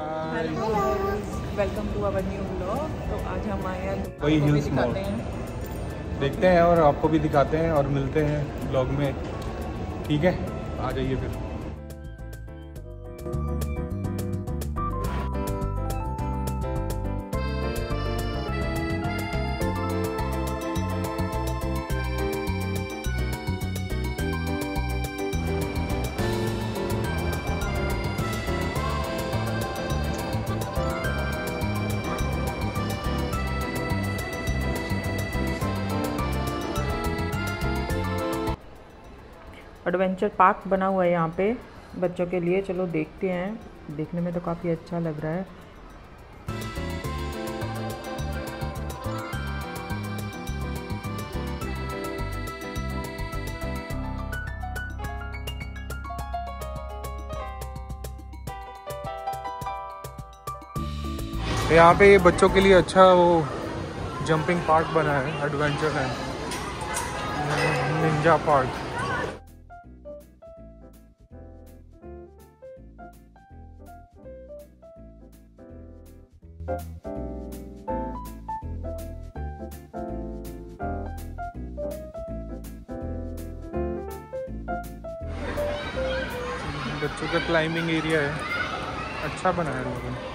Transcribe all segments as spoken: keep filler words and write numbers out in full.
Hello welcome to our new vlog. तो आज हम आए हैं वही आपको भी हिल्स दिखाते मॉल हैं देखते हैं और आपको भी दिखाते हैं और मिलते हैं ब्लॉग में। ठीक है, आ जाइए फिर। एडवेंचर पार्क बना हुआ है यहाँ पे बच्चों के लिए। चलो देखते हैं, देखने में तो काफ़ी अच्छा लग रहा है। यहाँ पे ये बच्चों के लिए अच्छा वो जंपिंग पार्क बना है, एडवेंचर है, निंजा पार्क। बच्चों का क्लाइंबिंग एरिया है, अच्छा बना है लोगों ने।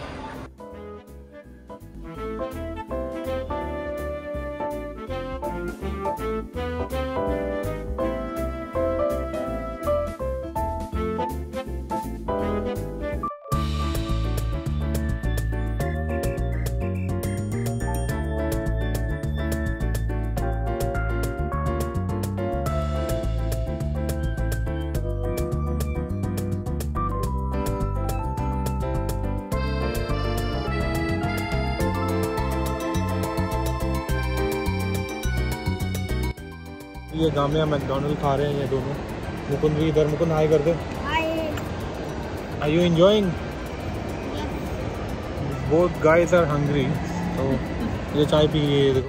ये गामिया मैकडोनल्ड खा रहे हैं ये दोनों। मुकुंद भी इधर, मुकुंद हाई कर दे। Are you enjoying? Both guys are hungry. तो ये चाय पी रही है, देखो।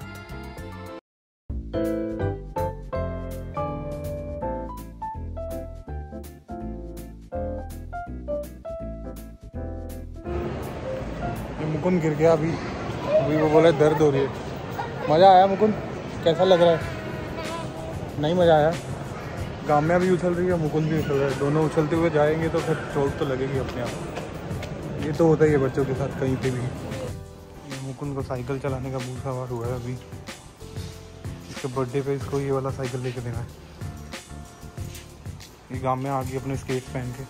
ये मुकुंद गिर गया अभी अभी वो बोले दर्द हो रही है। मज़ा आया मुकुंद? कैसा लग रहा है? नहीं मज़ा आया। गामिया भी उछल रही है, मुकुंद भी उछल रहा है। दोनों उछलते हुए जाएंगे तो फिर चोट तो लगेगी अपने आप। ये तो होता ही है बच्चों के साथ कहीं पे भी। मुकुंद को साइकिल चलाने का भूत सवार हुआ है अभी। इसके बर्थडे पे इसको ये वाला साइकिल लेके देना है। ये गामिया आ गई अपने स्केट पहन के।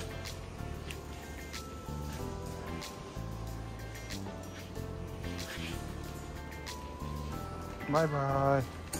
Bye bye.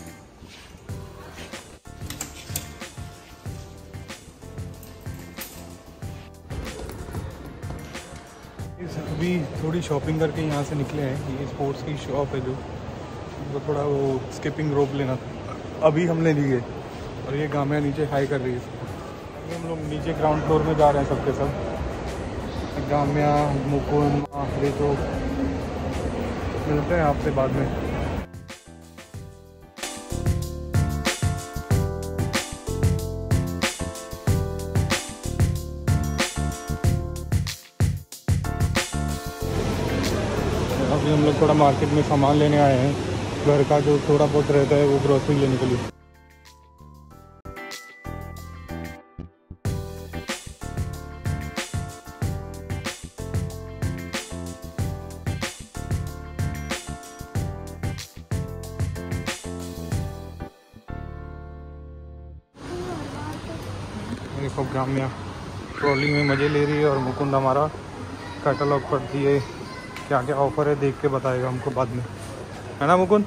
अभी थोड़ी शॉपिंग करके यहाँ से निकले हैं। ये स्पोर्ट्स की शॉप है जो वो थोड़ा वो स्किपिंग रोप लेना था, अभी हमने लिए। और ये गामिया नीचे हाई कर रही है। अभी हम लोग नीचे ग्राउंड फ्लोर में जा रहे हैं सबके सब। गामिया, मुकुंद, आखिरी तो मिलते हैं आपसे बाद में। अभी हम लोग थोड़ा मार्केट में सामान लेने आए हैं, घर का जो थोड़ा बहुत रहता है वो ग्रोसरी लेने के लिए। देखो गामिया ट्रॉली में मज़े ले रही है और मुकुंद हमारा कैटलॉग पर दिए क्या क्या ऑफर है देख के बताएगा हमको बाद में, है ना मुकुंद?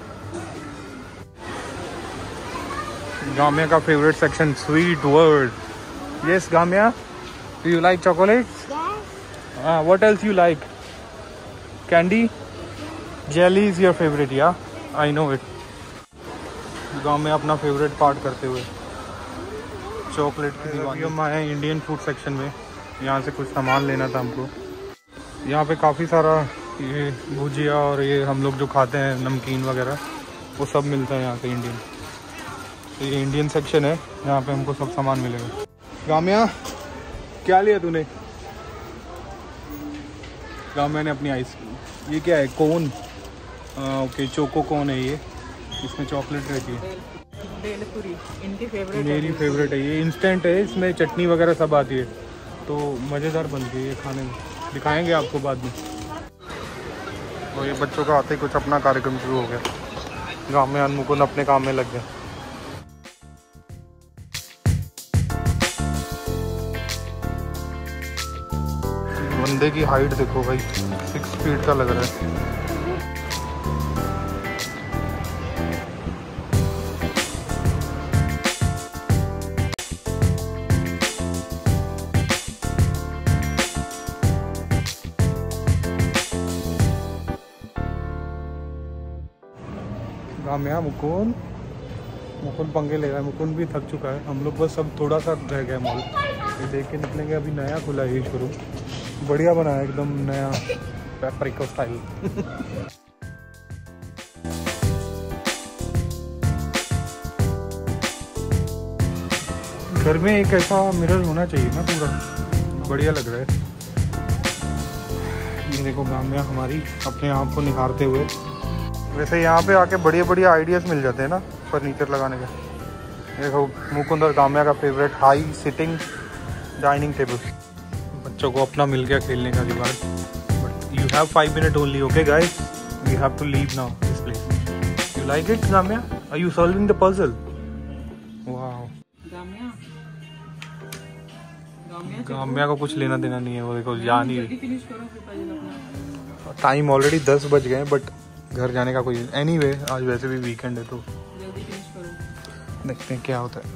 गामिया का favourite section sweet world. Yes Gamiya, do you like chocolates? हाँ, what else you like? Candy, jelly is your favourite? या आई नो इट। गामिया अपना फेवरेट पार्ट करते हुए चॉकलेट की दीवानी। हम आए हैं इंडियन फूड सेक्शन में, यहाँ से कुछ सामान लेना था हमको। यहाँ पे काफ़ी सारा ये भुजिया और ये हम लोग जो खाते हैं नमकीन वगैरह वो सब मिलता है यहाँ पे इंडियन। तो ये इंडियन सेक्शन है, यहाँ पे हमको सब सामान मिलेगा। गामिया क्या लिया तूने? गाम्या ने अपनी आइस, ये क्या है, कोन, ओके चोको कोन है ये, इसमें चॉकलेट रहती है। भेलपुरी इनकी फेवरेट, मेरी फेवरेट है ये। इंस्टेंट है, इसमें चटनी वगैरह सब आती है, तो मज़ेदार बनती है ये खाने में। दिखाएंगे आपको बाद में। और ये बच्चों का आते ही कुछ अपना कार्यक्रम शुरू हो गया। गाम्या और मुकुंद अपने काम में लग गए। बंदे की हाइट देखो भाई, सिक्स फीट का लग रहा है। गाम्या, मुकुंद मुकुंद पंगे ले रहा है। मुकुंद भी थक चुका है। हम लोग बस अब थोड़ा सा रह गया मॉल, ये देख के निकलेंगे। अभी नया खुला है ये शोरूम, बढ़िया बना है एकदम नया पेपरिको स्टाइल। घर में एक ऐसा मिरर होना चाहिए ना, पूरा बढ़िया लग रहा है। ये देखो गाम्या हमारी अपने आप को निखारते हुए। वैसे यहाँ पे आके बढ़िया बढ़िया आइडियाज़ मिल जाते हैं ना फर्नीचर लगाने के। देखो मुकुंद और गाम्या का favourite high sitting dining table. बच्चों को अपना मिल गया खेलने का जुगाड़। But you have five minute only, okay guys, we have to leave now this place. You like it Gamya? Are you solving the puzzle? Wow. Gamya Gamya को कुछ लेना देना नहीं है, वो देखो जा नहीं रही। फिनिश करो फिर पजल अपना। टाइम ऑलरेडी दस बज गए, बट घर जाने का कोई एनीवे anyway, आज वैसे भी वीकेंड है तो जल्दी फिनिश करो, देखते हैं क्या होता है।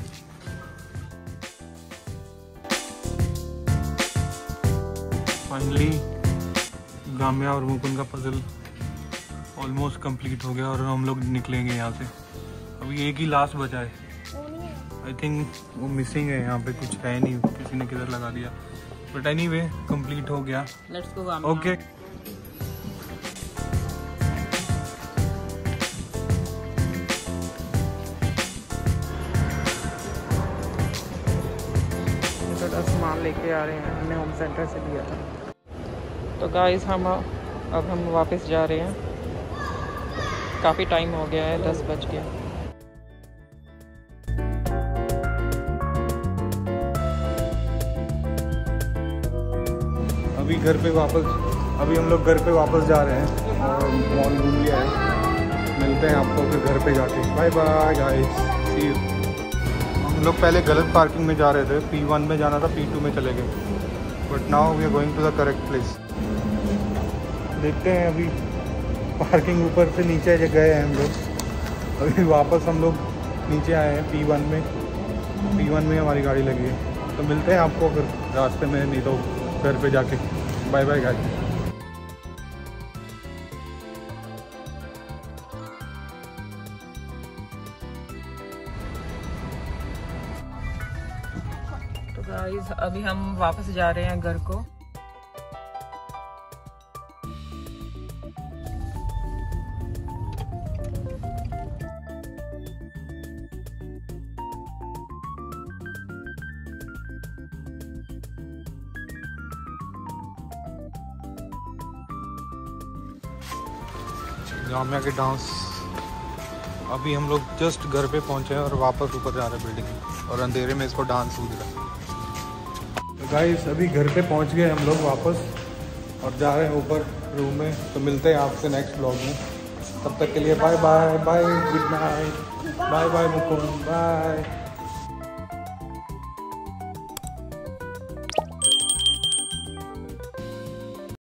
फाइनली गाम्या और मुकुंद का पजल ऑलमोस्ट कंप्लीट हो गया और हम लोग निकलेंगे यहाँ से। अभी एक ही लास्ट बचा है, आई थिंक वो मिसिंग है यहाँ पे, कुछ है नहीं, किसी ने किधर लगा दिया। बट एनीवे कंप्लीट हो गया। Let's go गाम्या। ओके सामान लेके आ रहे हैं, हमने होम सेंटर से लिया था। तो गाइस हम अब हम वापस जा रहे हैं, काफ़ी टाइम हो गया है, दस बज गया। अभी घर पे वापस अभी हम लोग घर पे वापस जा रहे हैं और मॉल घूम लिया है। मिलते हैं आपको फिर घर पे जाके। Bye bye guys, see you. हम लोग पहले गलत पार्किंग में जा रहे थे, पी वन में जाना था, पी टू में चले गए। But now we are going to the correct place. देखते हैं, अभी पार्किंग ऊपर से नीचे गए हैं हम लोग, अभी वापस हम लोग नीचे आए हैं पी वन में। पी वन में हमारी गाड़ी लगी है, तो मिलते हैं आपको फिर रास्ते में, नहीं तो घर पे जाके। Bye bye guys. तो गाइस अभी हम वापस जा रहे हैं घर को। गाम्या के डांस। अभी हम लोग जस्ट घर पे पहुंचे हैं और वापस ऊपर जा रहे हैं बिल्डिंग, और अंधेरे में इसको डांस सूझ रहा है। तो गाइस अभी घर पे पहुंच गए हम लोग वापस और जा रहे हैं ऊपर रूम में। तो मिलते हैं आपसे नेक्स्ट ब्लॉग में, तब तक के लिए bye bye bye, good night, bye bye Mukund, bye.